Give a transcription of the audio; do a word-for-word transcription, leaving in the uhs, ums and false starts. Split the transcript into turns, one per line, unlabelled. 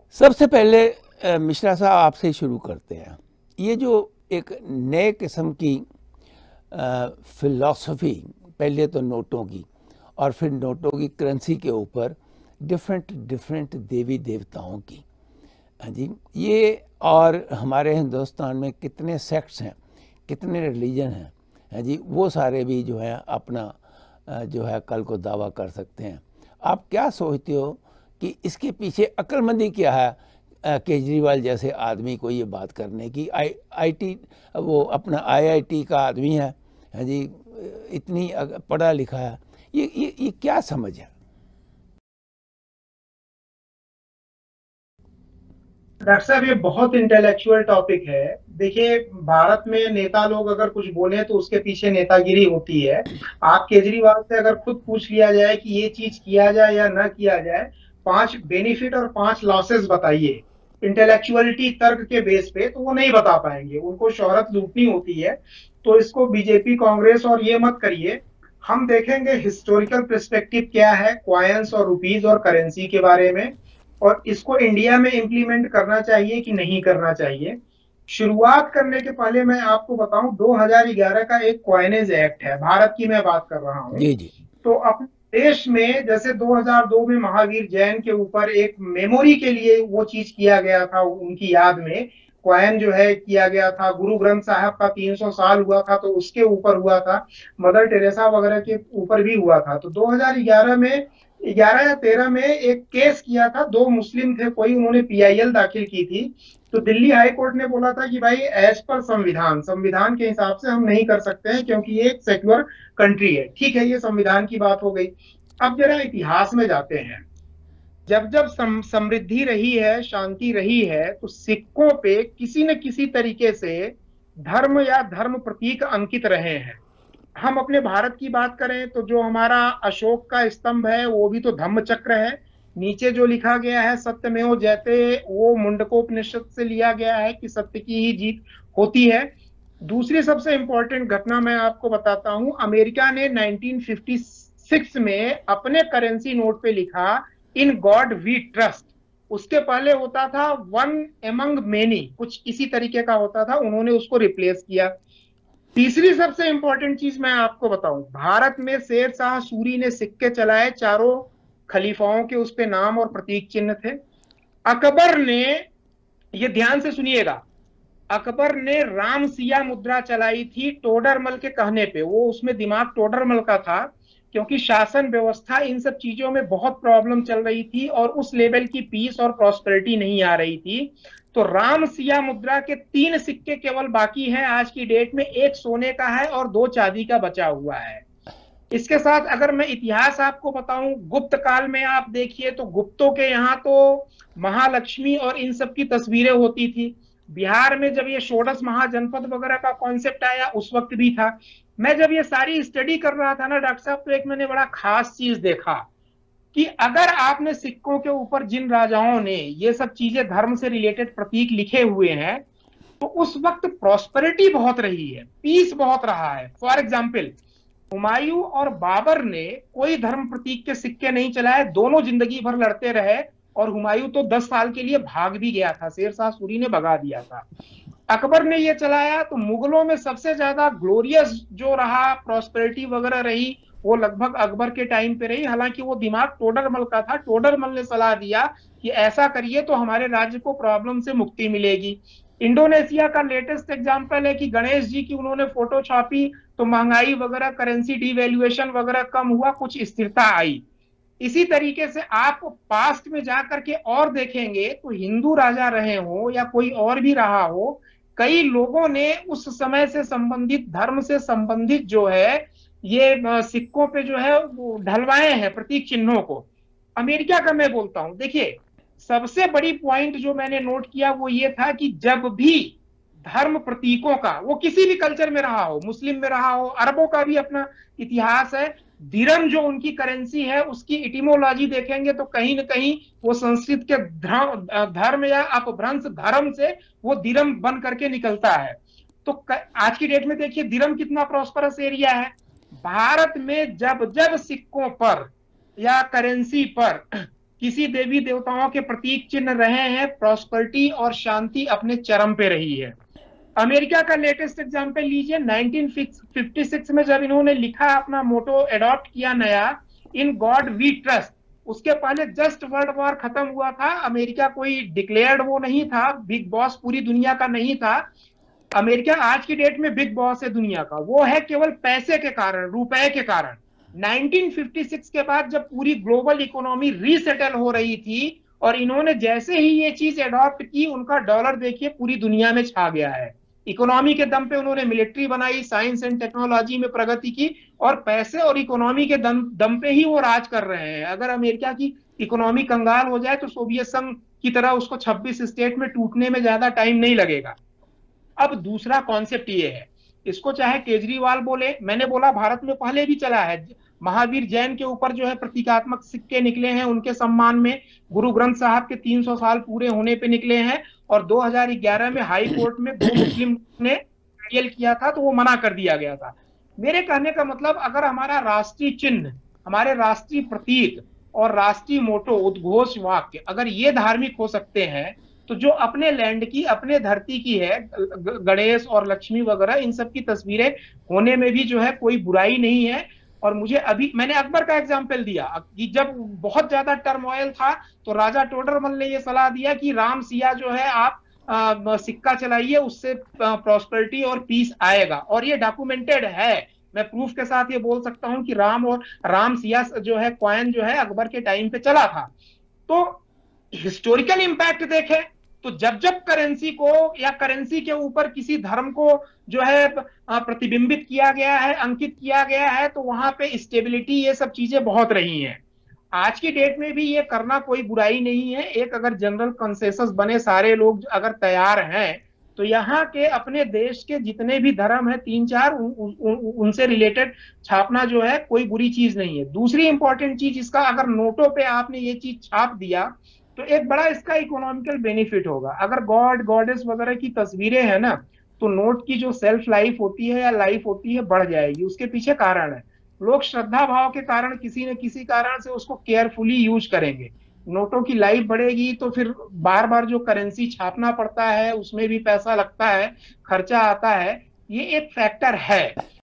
सबसे पहले अ, मिश्रा साहब आपसे शुरू करते हैं। ये जो एक नए किस्म की फिलॉसफी, पहले तो नोटों की और फिर नोटों की करेंसी के ऊपर डिफरेंट डिफरेंट देवी देवताओं की, हाँ जी, ये और हमारे हिंदुस्तान में कितने सेक्ट्स हैं, कितने रिलीजन हैं, हाँ जी, वो सारे भी जो है अपना अ, जो है कल को दावा कर सकते हैं। आप क्या सोचते हो कि इसके पीछे अक्लमंदी क्या है अ, केजरीवाल जैसे आदमी को ये बात करने की? आई आईटी वो अपना आईआईटी का आदमी है, हाँ जी, इतनी अग- पढ़ा लिखा है, ये ये ये क्या समझ है?
डॉक्टर साहब, ये बहुत इंटेलेक्चुअल टॉपिक है। देखिए, भारत में नेता लोग अगर कुछ बोले तो उसके पीछे नेतागिरी होती है। आप केजरीवाल से अगर खुद पूछ लिया जाए कि ये चीज किया जाए या ना किया जाए, पांच बेनिफिट और पांच लॉसेस बताइए इंटेलेक्चुअलिटी तर्क के बेस पे, तो वो नहीं बता पाएंगे। उनको शोहरत लूटनी होती है। तो इसको बीजेपी कांग्रेस और ये मत करिए। हम देखेंगे हिस्टोरिकल पर्सपेक्टिव क्या है क्वायंस और रुपीज और करेंसी के बारे में, और इसको इंडिया में इम्प्लीमेंट करना चाहिए कि नहीं करना चाहिए। शुरुआत करने के पहले मैं आपको बताऊं, दो हज़ार ग्यारह का एक क्वाइनेज एक्ट है, भारत की मैं बात कर रहा हूं।
जी जी।
तो अपने देश में जैसे दो हज़ार दो में महावीर जैन के ऊपर एक मेमोरी के लिए वो चीज किया गया था, उनकी याद में क्वाइन जो है किया गया था। गुरु ग्रंथ साहब का तीन सौ साल हुआ था, तो उसके ऊपर हुआ था। मदर टेरेसा वगैरह के ऊपर भी हुआ था। तो दो हज़ार ग्यारह में, ग्यारह या तेरह में एक केस किया था। दो मुस्लिम थे कोई, उन्होंने पीआईएल दाखिल की थी। तो दिल्ली हाई कोर्ट ने बोला था कि भाई एज पर संविधान, संविधान के हिसाब से हम नहीं कर सकते हैं, क्योंकि ये एक सेक्युलर कंट्री है। ठीक है, ये संविधान की बात हो गई। अब जरा इतिहास में जाते हैं। जब जब सम, समृद्धि रही है, शांति रही है, तो सिक्कों पे किसी न किसी तरीके से धर्म या धर्म प्रतीक अंकित रहे हैं। हम अपने भारत की बात करें तो जो हमारा अशोक का स्तंभ है वो भी तो धम्म चक्र है। नीचे जो लिखा गया है सत्यमेव जयते, वो मुंडकोपनिषद से लिया गया है कि सत्य की ही जीत होती है। दूसरी सबसे इंपॉर्टेंट घटना मैं आपको बताता हूं। अमेरिका ने नाइनटीन फिफ्टी सिक्स में अपने करेंसी नोट पे लिखा, इन गॉड वी ट्रस्ट। उसके पहले होता था वन एमंग मेनी, कुछ इसी तरीके का होता था। उन्होंने उसको रिप्लेस किया। तीसरी सबसे इंपॉर्टेंट चीज मैं आपको बताऊं, भारत में शेर शाह सूरी ने सिक्के चलाए, चारों खलीफाओं के उस पे नाम और प्रतीक चिन्ह थे। अकबर ने, ये ध्यान से सुनिएगा, अकबर ने राम सिया मुद्रा चलाई थी टोडरमल के कहने पे। वो उसमें दिमाग टोडरमल का था, क्योंकि शासन व्यवस्था इन सब चीजों में बहुत प्रॉब्लम चल रही थी और उस लेवल की पीस और प्रॉस्पेरिटी नहीं आ रही थी। तो राम सिया मुद्रा के तीन सिक्के केवल बाकी हैं आज की डेट में। एक सोने का है और दो चांदी का बचा हुआ है। इसके साथ अगर मैं इतिहास आपको बताऊं, गुप्त काल में आप देखिए तो गुप्तों के यहाँ तो महालक्ष्मी और इन सब की तस्वीरें होती थी। बिहार में जब ये षोडश महाजनपद वगैरह का कॉन्सेप्ट आया उस वक्त भी था। मैं जब ये सारी स्टडी कर रहा था ना डॉक्टर साहब, तो एक मैंने बड़ा खास चीज देखा कि अगर आपने सिक्कों के ऊपर जिन राजाओं ने ये सब चीजें धर्म से रिलेटेड प्रतीक लिखे हुए हैं, तो उस वक्त प्रॉस्पेरिटी बहुत रही है, पीस बहुत रहा है। फॉर एग्जाम्पल, हुमायूं और बाबर ने कोई धर्म प्रतीक के सिक्के नहीं चलाए, दोनों जिंदगी भर लड़ते रहे। और हुमायूं तो दस साल के लिए भाग भी गया था, शेर शाह सूरी ने भगा दिया था। अकबर ने ये चलाया। तो मुगलों में सबसे ज्यादा ग्लोरियस जो रहा, प्रॉस्पेरिटी वगैरह रही, वो लगभग अकबर के टाइम पे रही। हालांकि वो दिमाग टोडरमल का था। टोडरमल ने सलाह दिया कि ऐसा करिए तो हमारे राज्य को प्रॉब्लम से मुक्ति मिलेगी। इंडोनेशिया का लेटेस्ट एग्जांपल है कि गणेश जी की उन्होंने फोटो छापी, तो महंगाई वगैरह, करेंसी डिवैल्यूएशन वगैरह कम हुआ, कुछ स्थिरता आई। इसी तरीके से आप पास्ट में जाकर के और देखेंगे तो हिंदू राजा रहे हो या कोई और भी रहा हो, कई लोगों ने उस समय से संबंधित, धर्म से संबंधित जो है ये सिक्कों पे जो है वो ढलवाए हैं प्रतीक चिन्हों को। अमेरिका का मैं बोलता हूं, देखिए सबसे बड़ी पॉइंट जो मैंने नोट किया वो ये था कि जब भी धर्म प्रतीकों का, वो किसी भी कल्चर में रहा हो, मुस्लिम में रहा हो, अरबों का भी अपना इतिहास है। दिरम जो उनकी करेंसी है उसकी इटिमोलॉजी देखेंगे तो कहीं ना कहीं वो संस्कृत के धर्म या अपभ्रंश धर्म से वो दिरम बन करके निकलता है। तो आज की डेट में देखिए दिरम कितना प्रॉस्परस एरिया है। भारत में जब जब सिक्कों पर या करेंसी पर किसी देवी देवताओं के प्रतीक चिन्ह रहे हैं, प्रॉस्पेरिटी और शांति अपने चरम पे रही है। अमेरिका का लेटेस्ट एग्जांपल लीजिए, नाइनटीन फिफ्टी सिक्स में जब इन्होंने लिखा, अपना मोटो एडॉप्ट किया नया, इन गॉड वी ट्रस्ट, उसके पहले जस्ट वर्ल्ड वॉर खत्म हुआ था, अमेरिका कोई डिक्लेयर्ड वो नहीं था, बिग बॉस पूरी दुनिया का नहीं था। अमेरिका आज की डेट में बिग बॉस है दुनिया का, वो है केवल पैसे के कारण, रुपए के कारण। नाइनटीन फिफ्टी सिक्स के बाद जब पूरी ग्लोबल इकोनॉमी रीसेटल हो रही थी और इन्होंने जैसे ही ये चीज अडॉप्ट की, उनका डॉलर देखिए पूरी दुनिया में छा गया है। इकोनॉमी के दम पे उन्होंने मिलिट्री बनाई, साइंस एंड टेक्नोलॉजी में प्रगति की, और पैसे और इकोनॉमी के दम दम पे ही वो राज कर रहे हैं। अगर अमेरिका की इकोनॉमी कंगाल हो जाए तो सोवियत संघ की तरह उसको छब्बीस स्टेट में टूटने में ज्यादा टाइम नहीं लगेगा। अब दूसरा कॉन्सेप्ट ये है, इसको चाहे केजरीवाल बोले, मैंने बोला भारत में पहले भी चला है, महावीर जैन के ऊपर जो है प्रतीकात्मक सिक्के निकले हैं उनके सम्मान में, गुरु ग्रंथ साहब के तीन सौ साल पूरे होने पे निकले हैं, और दो हज़ार ग्यारह में हाई कोर्ट में दो मुस्लिम ने ट्रायल किया था तो वो मना कर दिया गया था। मेरे कहने का मतलब, अगर हमारा राष्ट्रीय चिन्ह, हमारे राष्ट्रीय प्रतीक और राष्ट्रीय मोटो, उद्घोष वाक्य अगर ये धार्मिक हो सकते हैं, तो जो अपने लैंड की, अपने धरती की है, गणेश और लक्ष्मी वगैरह, इन सब की तस्वीरें होने में भी जो है कोई बुराई नहीं है। और मुझे अभी, मैंने अकबर का एग्जाम्पल दिया कि जब बहुत ज्यादा टर्मोइल था तो राजा टोडरमल ने यह सलाह दिया कि राम सिया जो है आप आ, सिक्का चलाइए, उससे प्रॉस्पेरिटी और पीस आएगा, और ये डॉक्यूमेंटेड है। मैं प्रूफ के साथ ये बोल सकता हूं कि राम और राम सिया जो है कॉइन जो है अकबर के टाइम पे चला था। तो हिस्टोरिकल इंपैक्ट देखें तो जब जब करेंसी को या करेंसी के ऊपर किसी धर्म को जो है प्रतिबिंबित किया गया है, अंकित किया गया है, तो वहां पे स्टेबिलिटी, ये सब चीजें बहुत रही हैं। आज की डेट में भी ये करना कोई बुराई नहीं है। एक अगर जनरल कंसेंसस बने, सारे लोग अगर तैयार हैं, तो यहाँ के अपने देश के जितने भी धर्म है, तीन चार, उन, उन, उनसे रिलेटेड छापना जो है कोई बुरी चीज नहीं है। दूसरी इंपॉर्टेंट चीज इसका, अगर नोटों पे आपने ये चीज छाप दिया तो एक बड़ा इसका इकोनॉमिकल बेनिफिट होगा। अगर गॉड गॉडेस वगैरह की तस्वीरें हैं ना, तो नोट की जो सेल्फ लाइफ होती है या लाइफ होती है बढ़ जाएगी। उसके पीछे कारण है, लोग श्रद्धा भाव के कारण किसी न किसी कारण से उसको केयरफुली यूज करेंगे। नोटों की लाइफ बढ़ेगी तो फिर बार बार जो करेंसी छापना पड़ता है उसमें भी पैसा लगता है, खर्चा आता है, ये एक फैक्टर है।